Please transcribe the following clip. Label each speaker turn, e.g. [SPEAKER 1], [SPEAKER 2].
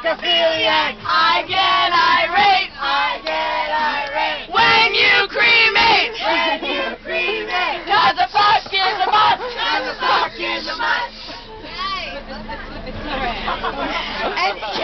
[SPEAKER 1] necrophiliac. I get irate. I get irate. When you cremate. When you cremate. 'Cause a fuck is a must. 'Cause a fuck is a must.
[SPEAKER 2] And